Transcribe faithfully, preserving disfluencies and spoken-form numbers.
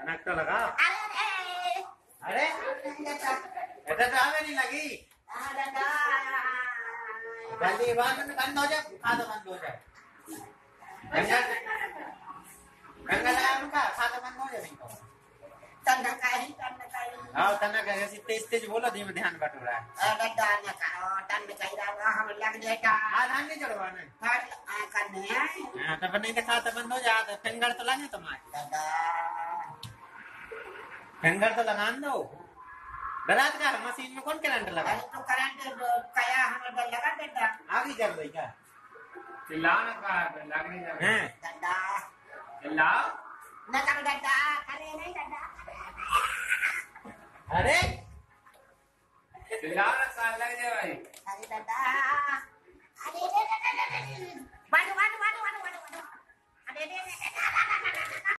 कनक तो लगा। अरे अरे ऐसा तो हमें नहीं लगी। जल्दी बंद बंद हो जाए, खाता बंद हो जाए। गंगा गंगा लगा उनका खाता बंद हो जाए नहीं तो। तन्ना काही तन्ना काही हाँ तना का ऐसी तेज तेज बोलो धीमे ध्यान बटोरा है। अरे दाना का तन्ना काही रहा हम लग जाएगा। आज हम नहीं चढ़वाना। फाट आ करने हैं। हाँ तो नहीं तो खाता बंद हो जाए, फिंगर तो लगे तुम्हारे। दादा फिंगर तो लगा दो। गलत का मशीन में कौन करंट लगा? अरे तो करंट कया हमें डर लगा बेटा। आगे चल रही क्या? चिल्लाओ ना का लग नहीं रहा है। दादा चिल्लाओ न कर दादा अरे नहीं दादा अरे चिल्लाओ ना का लग जाए भाई। अरे दादा अरे रे रे रे रे रे वाडू वाडू वाडू वाडू वाडू अरे रे रे